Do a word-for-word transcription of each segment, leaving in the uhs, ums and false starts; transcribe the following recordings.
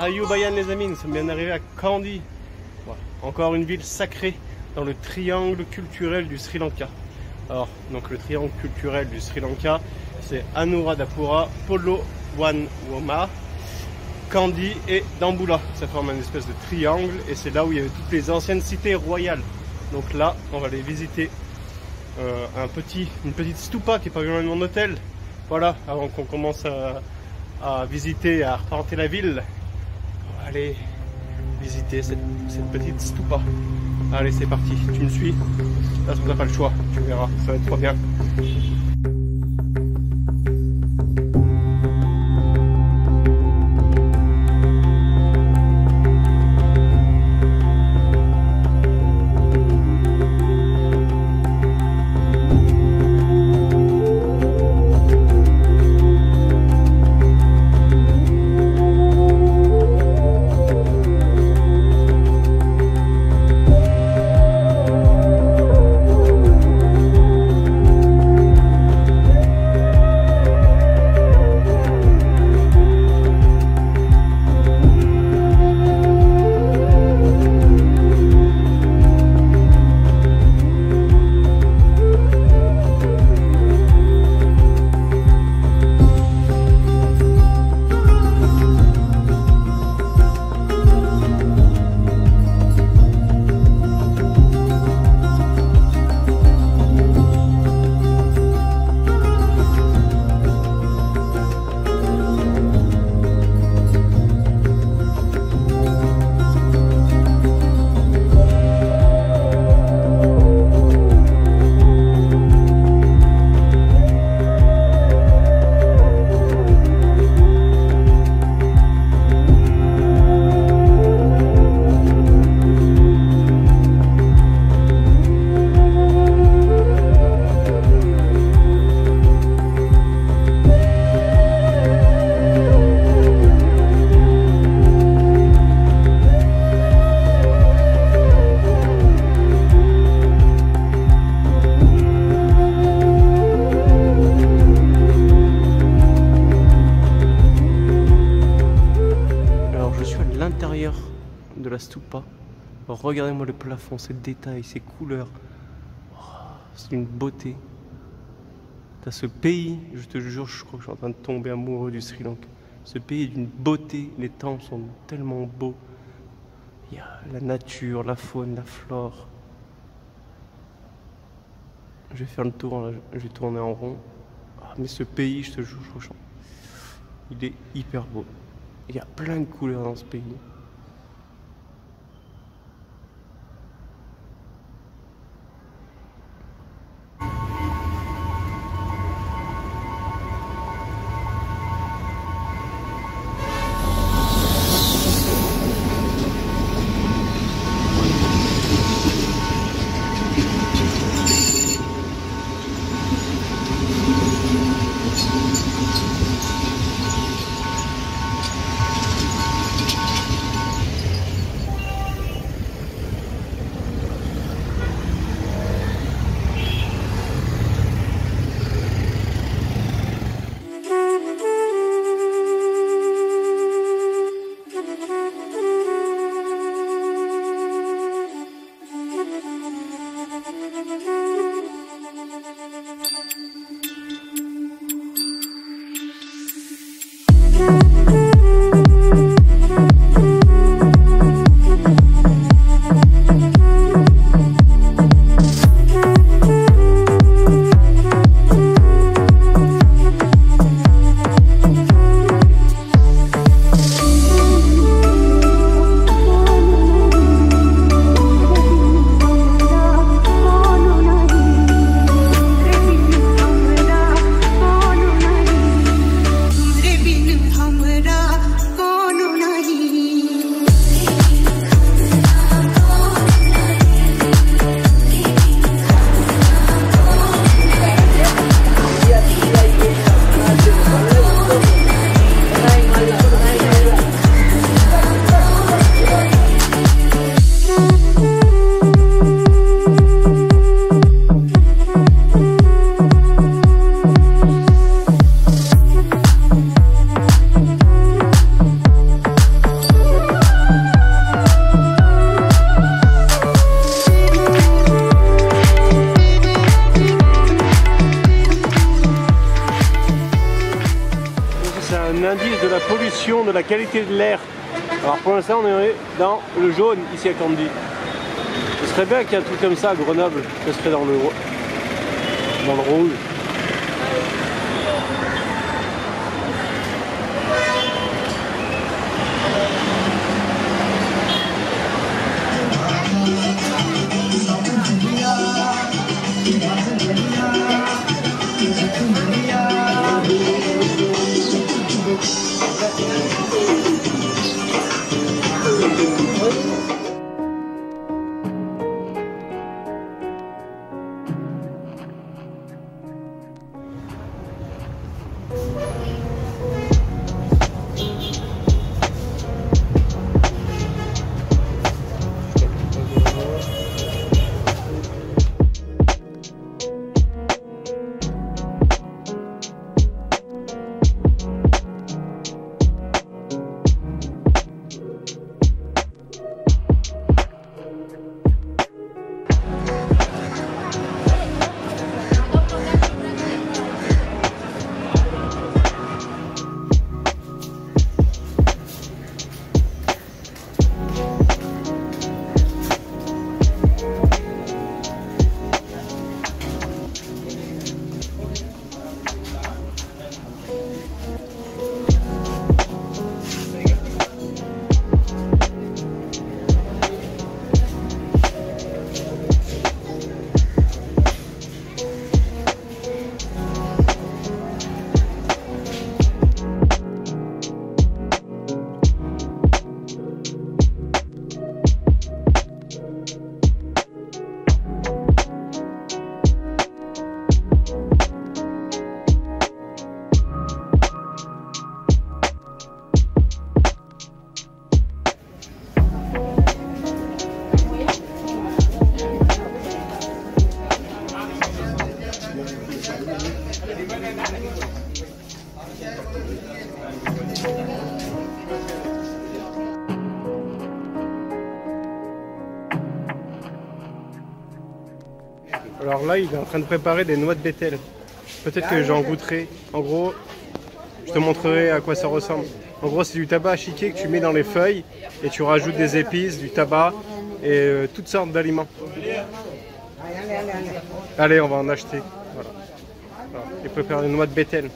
Ayubayan les amis, nous sommes bien arrivés à Kandy. Voilà. Encore une ville sacrée dans le triangle culturel du Sri Lanka. Alors, donc le triangle culturel du Sri Lanka, c'est Anuradhapura, Polowwanwoma, Kandy et Dambulla. Ça forme une espèce de triangle et c'est là où il y avait toutes les anciennes cités royales. Donc là, on va aller visiter euh, un petit, une petite stupa qui est pas loin de mon hôtel. Voilà, avant qu'on commence à, à visiter, à représenter la ville. On va aller visiter cette, cette petite stupa. Allez, c'est parti, tu me suis. Là, on n'a pas le choix, tu verras, ça va être trop bien. De la stupa. Regardez-moi le plafond, ses détails, ses couleurs. Oh, c'est une beauté. T'as ce pays, je te jure, je crois que je suis en train de tomber amoureux du Sri Lanka. Ce pays est d'une beauté, les temples sont tellement beaux. Il y a la nature, la faune, la flore. Je vais faire le tour, là, je vais tourner en rond. Ah, mais ce pays, je te jure, je crois, il est hyper beau. Il y a plein de couleurs dans ce pays. évolution de la qualité de l'air. Alors pour l'instant on est dans le jaune ici à Candy. Ce serait bien qu'il y ait un truc comme ça à Grenoble, ce serait dans le, dans le rouge. Alors là, il est en train de préparer des noix de bétel. Peut-être que j'en goûterai. En gros, je te montrerai à quoi ça ressemble. En gros, c'est du tabac à chiquer que tu mets dans les feuilles et tu rajoutes des épices, du tabac et euh, toutes sortes d'aliments. Allez, on va en acheter. Voilà. Voilà. Il prépare des noix de bétel.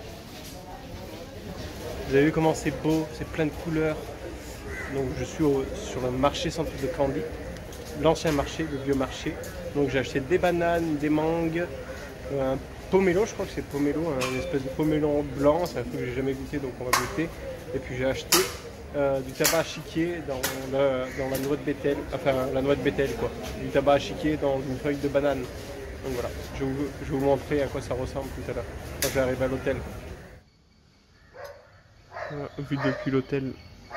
Vous avez vu comment c'est beau, c'est plein de couleurs. Donc je suis au, sur le marché centre de Candy, l'ancien marché, le vieux marché. Donc j'ai acheté des bananes, des mangues, un pomelo, je crois que c'est pomelo, un espèce de pomelo blanc, c'est un truc que j'ai jamais goûté donc on va goûter. Et puis j'ai acheté euh, du tabac à chiquer dans la, dans la noix de bétel, enfin la noix de bétel quoi. Du tabac à chiquer dans une feuille de banane. Donc voilà, je vais vous, je vais vous montrer à quoi ça ressemble tout à l'heure quand j'arrive à l'hôtel. Voilà, vu depuis l'hôtel.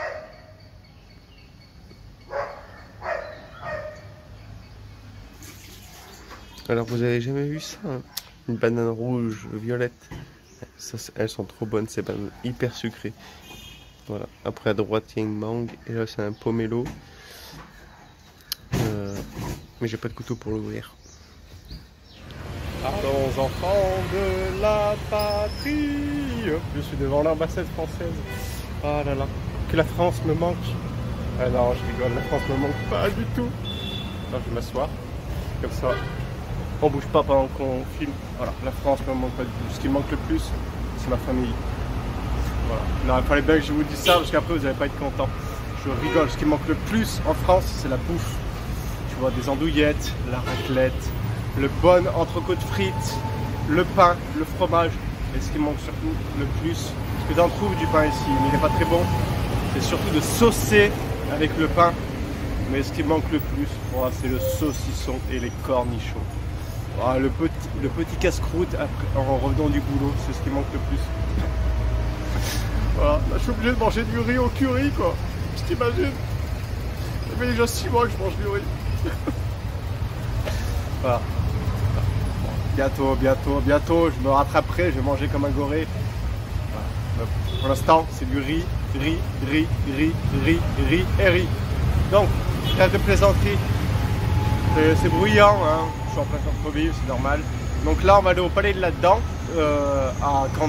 Alors vous avez jamais vu ça hein? Une banane rouge, violette. Ça, elles sont trop bonnes ces bananes, hyper sucrées. Voilà. Après à droite il y a une mangue et là c'est un pomelo. Euh, mais j'ai pas de couteau pour l'ouvrir. Allons enfants de la patrie. Je suis devant l'ambassade française. Ah là là, que la France me manque. Ah non, je rigole, la France me manque pas du tout. Là je vais m'asseoir, comme ça. On bouge pas pendant qu'on filme. Voilà, la France me manque pas du tout. Ce qui me manque le plus, c'est ma famille. Voilà. Non, il fallait bien que je vous dise ça parce qu'après vous n'allez pas être content. Je rigole. Ce qui me manque le plus en France, c'est la bouffe. Tu vois, des andouillettes, la raclette, le bon entrecôte de frites, le pain, le fromage. Et ce qui me manque surtout le plus, parce que tu en trouves du pain ici, mais il n'est pas très bon, c'est surtout de saucer avec le pain. Mais ce qui me manque le plus, voilà, c'est le saucisson et les cornichons. Ah, le petit, le petit casse-croûte en revenant du boulot, c'est ce qui manque le plus. Voilà, là, je suis obligé de manger du riz au curry, quoi. Tu t'imagines? Ça fait déjà six mois que je mange du riz. Voilà. Bon, bientôt, bientôt, bientôt, je me rattraperai, je vais manger comme un goré. Voilà. Pour l'instant, c'est du riz, riz, riz, riz, riz, riz et riz. Donc, trêve de plaisanterie. C'est bruyant, hein. Je suis en plein centre-ville, c'est normal. Donc là, on va aller au palais de la Dent, euh, à Candy.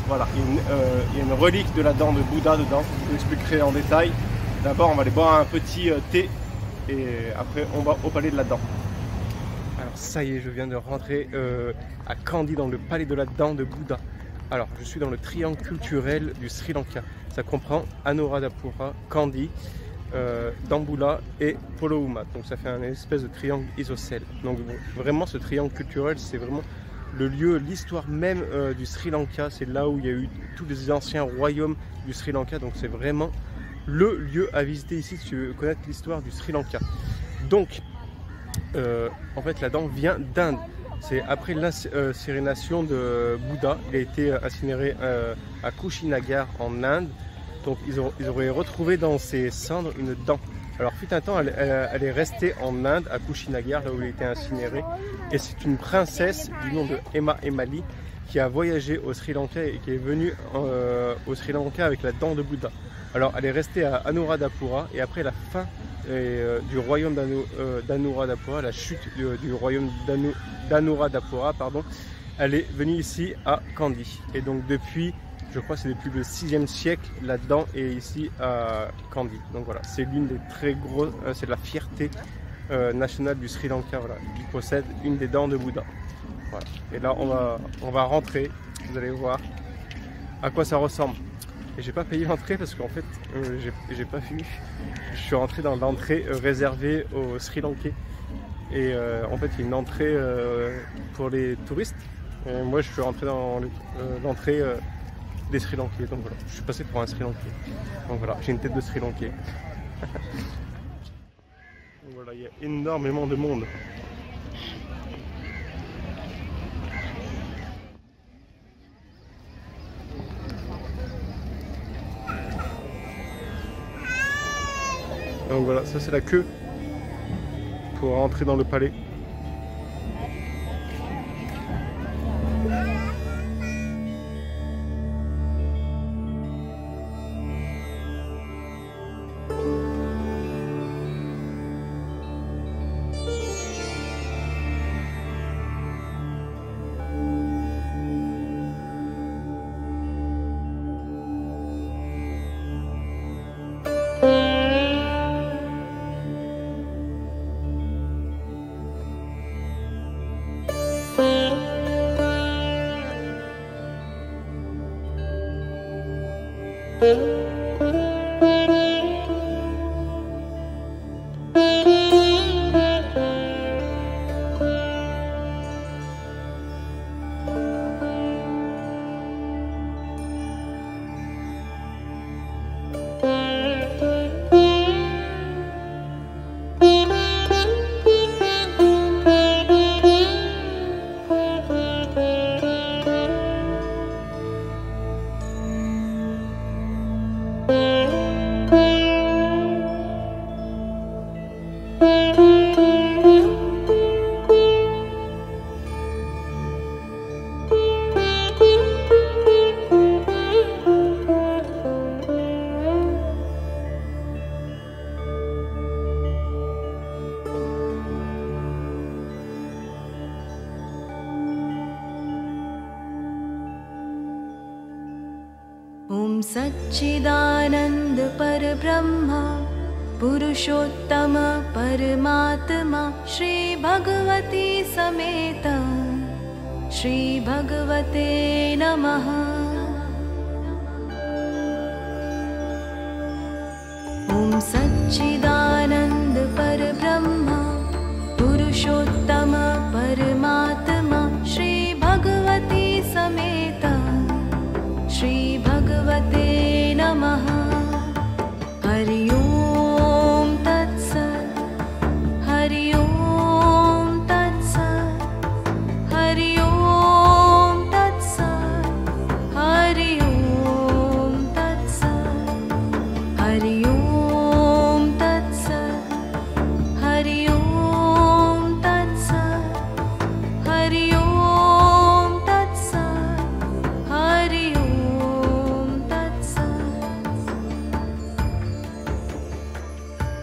Voilà, il y, a une, euh, il y a une relique de la dent de Bouddha dedans, je vous l'expliquerai en détail. D'abord, on va aller boire un petit euh, thé et après, on va au palais de la dent. Alors, ça y est, je viens de rentrer euh, à Kandy, dans le palais de la dent de Bouddha. Alors, je suis dans le triangle culturel du Sri Lanka. Ça comprend Anuradhapura, Kandy, euh, Dambulla et Poloumat. Donc, ça fait un espèce de triangle isocèle. Donc, bon, vraiment, ce triangle culturel, c'est vraiment le lieu, l'histoire même euh, du Sri Lanka. C'est là où il y a eu tous les anciens royaumes du Sri Lanka. Donc, c'est vraiment le lieu à visiter ici si tu veux connaître l'histoire du Sri Lanka. Donc, euh, en fait, la dent vient d'Inde. C'est après l'incinération de Bouddha, il a été incinéré euh, à Kushinagar en Inde. Donc ils, ont, ils auraient retrouvé dans ses cendres une dent. Alors fut un temps, elle, elle, elle est restée en Inde, à Kushinagar, là où il a été incinéré. Et c'est une princesse du nom de Hema Emali qui a voyagé au Sri Lanka et qui est venue euh, au Sri Lanka avec la dent de Bouddha. Alors elle est restée à Anuradhapura et après la fin et, euh, du royaume d'Anuradhapura, la chute du, du royaume d'Anuradhapura, pardon, elle est venue ici à Kandy. Et donc depuis, je crois que c'est depuis le sixième siècle, la dent est ici à Kandy. Donc voilà, c'est l'une des très grosses, euh, c'est la fierté euh, nationale du Sri Lanka. Voilà, il possède une des dents de Bouddha. Voilà. Et là, on va, on va rentrer. Vous allez voir à quoi ça ressemble. Et j'ai pas payé l'entrée parce qu'en fait, euh, j'ai pas vu. Je suis rentré dans l'entrée euh, réservée aux Sri Lankais. Et euh, en fait, il y a une entrée euh, pour les touristes. Et moi, je suis rentré dans l'entrée euh, des Sri Lankais. Donc voilà, je suis passé pour un Sri Lankais. Donc voilà, j'ai une tête de Sri Lankais. Voilà, il y a énormément de monde. Donc voilà, ça c'est la queue pour rentrer dans le palais. Om Satchidanand Parabrahma Purushottama Paramatma Shri Bhagavati Sameta Shri Bhagavate Namaha. Om Satchidanand Parabrahma Purushottama Paramatma Shri Bhagavati Sameta Shri Bhagavate Namaha. Hari Om Tat Sat. Hari Om Tat Sat. Hari Om Tat Sat. Hari Om Tat Sat. Hari Om Tat Sat. Hari Om Tat Sat. Hari Om Tat Sat. Hari Om Tat Sat.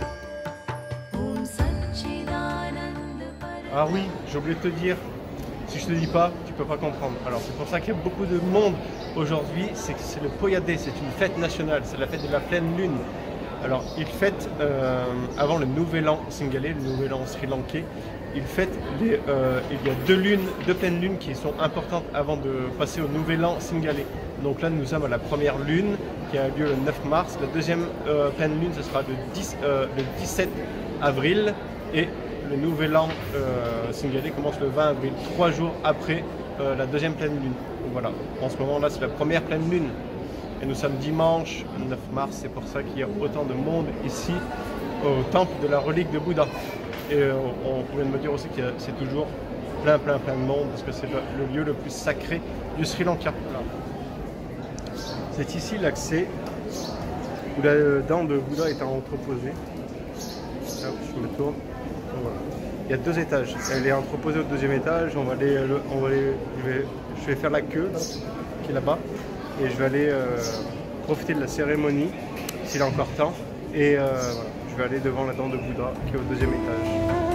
Om Satchidanand Parabrahma. Ah oui, j'ai oublié de te dire, Si je te dis pas, tu peux pas comprendre. Alors c'est pour ça qu'il y a beaucoup de monde aujourd'hui, c'est que c'est le Poyadé, c'est une fête nationale, c'est la fête de la pleine lune. Alors ils fêtent euh, avant le nouvel an singalais, le nouvel an sri-lankais, ils fêtent les, euh, il y a deux lunes, deux pleines lunes qui sont importantes avant de passer au nouvel an singalais. Donc là nous sommes à la première lune qui a lieu le neuf mars, la deuxième euh, pleine lune ce sera le, dix, euh, le dix-sept avril et le nouvel an euh, singalais commence le vingt avril, trois jours après euh, la deuxième pleine lune. Donc voilà, en ce moment là c'est la première pleine lune. Et nous sommes dimanche neuf mars, c'est pour ça qu'il y a autant de monde ici au temple de la relique de Bouddha. Et euh, on vient de me dire aussi que c'est toujours plein plein plein de monde parce que c'est le, le lieu le plus sacré du Sri Lanka. C'est ici l'accès où la dent de Bouddha est entreposée. Là, je me tourne. Voilà. Il y a deux étages. Elle est entreposée au deuxième étage. On va aller, on va aller, je, vais, je vais faire la queue là, qui est là-bas. Et je vais aller euh, profiter de la cérémonie, s'il a encore temps. Et euh, voilà, je vais aller devant la dent de Bouddha qui est au deuxième étage.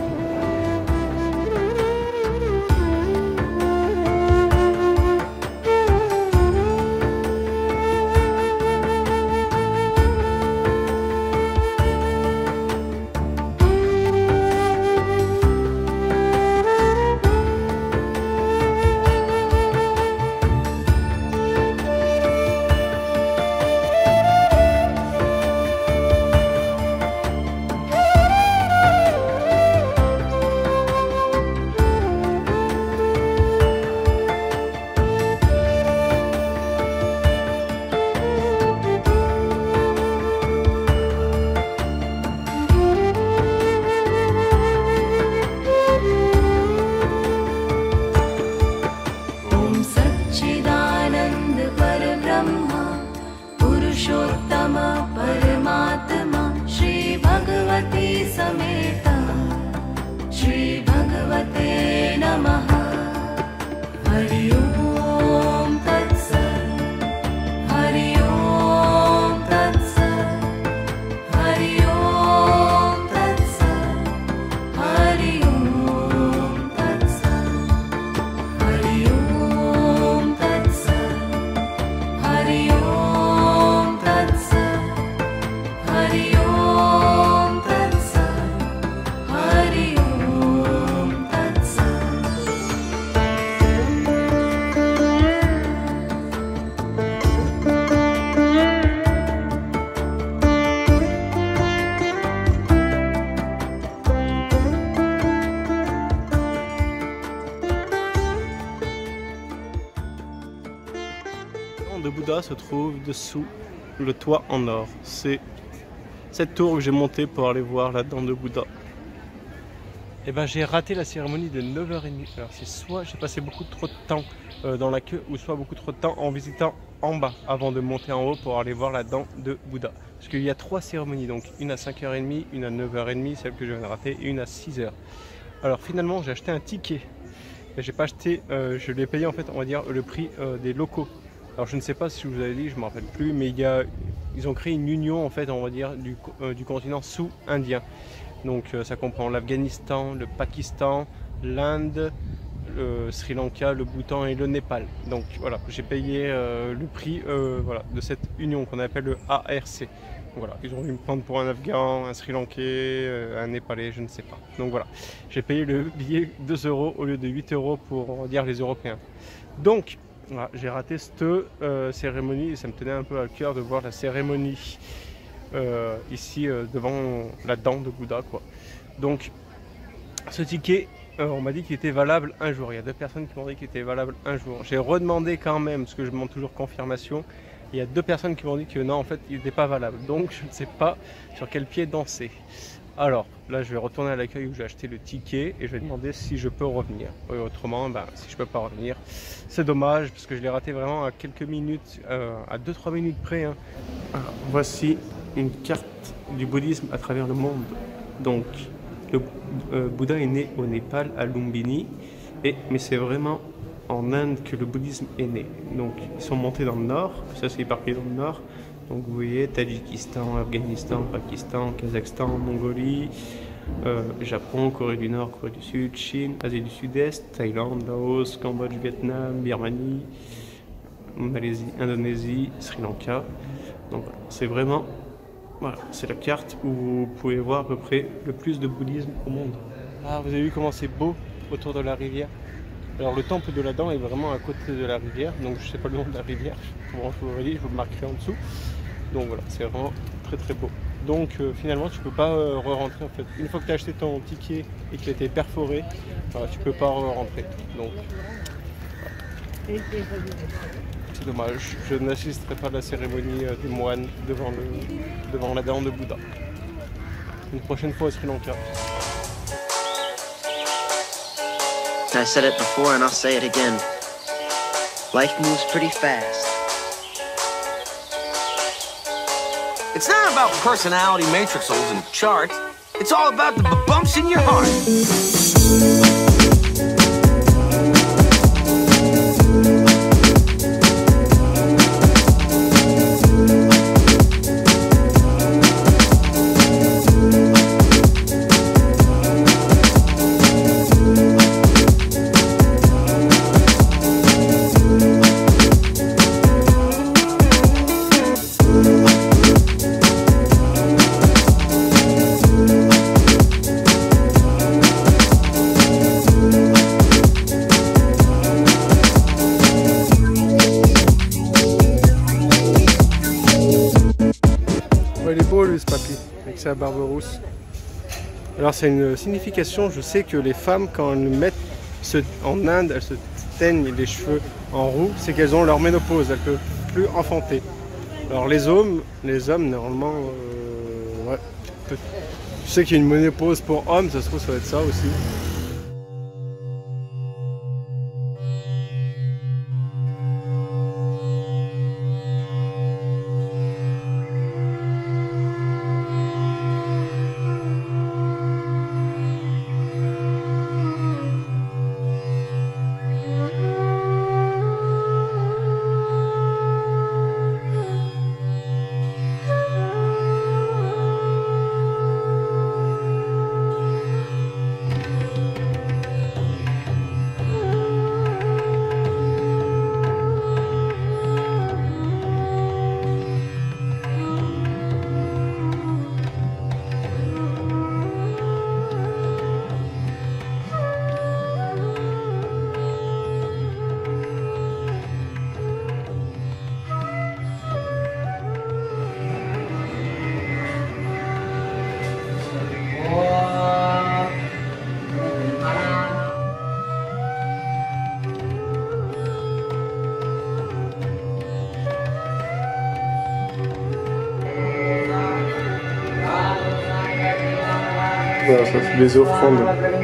De Bouddha se trouve dessous le toit en or. C'est cette tour que j'ai montée pour aller voir la dent de Bouddha. Et ben j'ai raté la cérémonie de neuf heures trente. Alors c'est soit j'ai passé beaucoup trop de temps euh, dans la queue ou soit beaucoup trop de temps en visitant en bas avant de monter en haut pour aller voir la dent de Bouddha. Parce qu'il y a trois cérémonies, donc une à cinq heures trente, une à neuf heures trente, celle que je viens de rater, et une à six heures. Alors finalement j'ai acheté un ticket. Et j'ai pas acheté, euh, je l'ai payé en fait on va dire le prix euh, des locaux. Alors je ne sais pas si je vous avais dit, je ne me rappelle plus, mais il y a, ils ont créé une union en fait, on va dire, du, euh, du continent sous-indien. Donc euh, ça comprend l'Afghanistan, le Pakistan, l'Inde, le Sri Lanka, le Bhoutan et le Népal. Donc voilà, j'ai payé euh, le prix euh, voilà, de cette union qu'on appelle le A R C. Donc, voilà, ils ont dû me prendre pour un Afghan, un Sri Lankais, euh, un Népalais, je ne sais pas. Donc voilà, j'ai payé le billet deux euros au lieu de huit euros pour on va dire les Européens. Donc voilà, j'ai raté cette euh, cérémonie et ça me tenait un peu à cœur de voir la cérémonie euh, ici euh, devant la dent de Bouddha, quoi. Donc ce ticket, euh, on m'a dit qu'il était valable un jour. Il y a deux personnes qui m'ont dit qu'il était valable un jour. J'ai redemandé quand même, parce que je demande toujours confirmation. Il y a deux personnes qui m'ont dit que non, en fait, il n'était pas valable. Donc je ne sais pas sur quel pied danser. Alors là je vais retourner à l'accueil où j'ai acheté le ticket et je vais demander si je peux revenir. Et autrement, ben, si je peux pas revenir, c'est dommage parce que je l'ai raté vraiment à quelques minutes, euh, à deux trois minutes près. Hein. Alors, voici une carte du bouddhisme à travers le monde. Donc le euh, Bouddha est né au Népal, à Lumbini, et, mais c'est vraiment en Inde que le bouddhisme est né. Donc ils sont montés dans le nord, ça c'est éparpillé dans le nord. Donc vous voyez Tadjikistan, Afghanistan, Pakistan, Kazakhstan, Mongolie, euh, Japon, Corée du Nord, Corée du Sud, Chine, Asie du Sud-Est, Thaïlande, Laos, Cambodge, Vietnam, Birmanie, Malaisie, Indonésie, Sri Lanka. Donc voilà, c'est vraiment, voilà, c'est la carte où vous pouvez voir à peu près le plus de bouddhisme au monde. Ah, vous avez vu comment c'est beau autour de la rivière. Alors le temple de la Dent est vraiment à côté de la rivière, donc je sais pas le nom de la rivière, comment je vous le redis, je vous le marquerai en dessous. Donc voilà, c'est vraiment très très beau. Donc euh, finalement tu peux pas euh, re-rentrer en fait. Une fois que tu as acheté ton ticket et qu'il a été perforé, voilà, tu peux pas re-rentrer. Donc voilà. C'est dommage, je n'assisterai pas à la cérémonie euh, des moines devant, le, devant la dent de Bouddha. Une prochaine fois au Sri Lanka. I said it before and I'll say it again. Life moves pretty fast. It's not about personality matrixels and charts. It's all about the bumps in your heart. Il est beau lui ce papy, avec sa barbe rousse. Alors c'est une signification, je sais que les femmes quand elles mettent ce, en Inde, elles se teignent les cheveux en roux, c'est qu'elles ont leur ménopause, elles ne peuvent plus enfanter. Alors les hommes, les hommes normalement, euh, ouais, je sais qu'il y a une ménopause pour hommes, ça se trouve ça va être ça aussi. Voilà, ça c'est les offrandes.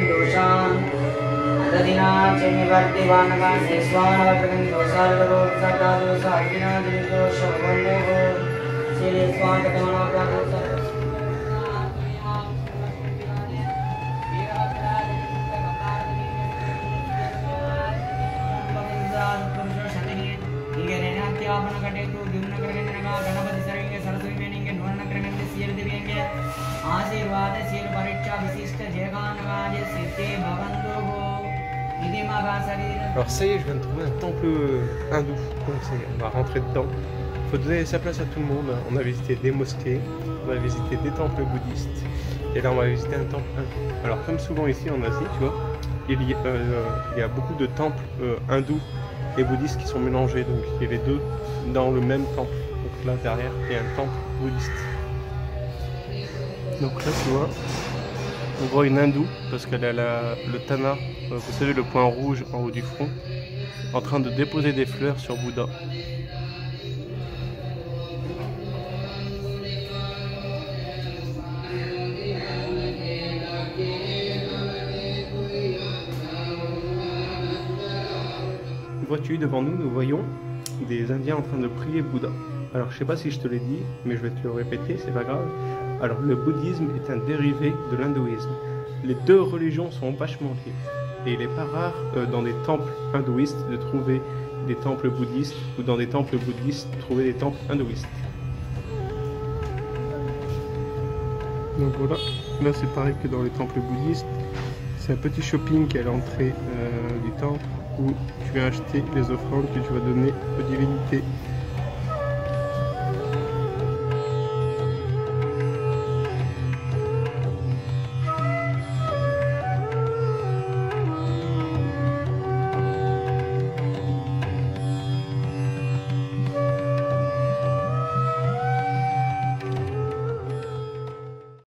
Alors ça y est, je viens de trouver un temple hindou, donc on va rentrer dedans. Il faut donner sa place à tout le monde. On a visité des mosquées, on a visité des temples bouddhistes, et là on va visiter un temple hindou. Alors comme souvent ici en Asie, tu vois, il y a, euh, il y a beaucoup de temples euh, hindous et bouddhistes qui sont mélangés, donc il y a les deux dans le même temple. Donc là derrière, il y a un temple bouddhiste. Donc là tu vois, on voit une hindoue parce qu'elle a la, le tana, vous savez le point rouge en haut du front, en train de déposer des fleurs sur Bouddha. Vois-tu, devant nous, nous voyons des Indiens en train de prier Bouddha. Alors je sais pas si je te l'ai dit, mais je vais te le répéter, c'est pas grave. Alors le bouddhisme est un dérivé de l'hindouisme. Les deux religions sont vachement liées. Et il n'est pas rare euh, dans des temples hindouistes de trouver des temples bouddhistes ou dans des temples bouddhistes de trouver des temples hindouistes. Donc voilà, là c'est pareil que dans les temples bouddhistes. C'est un petit shopping qui est à l'entrée euh, du temple où tu vas acheter les offrandes que tu vas donner aux divinités.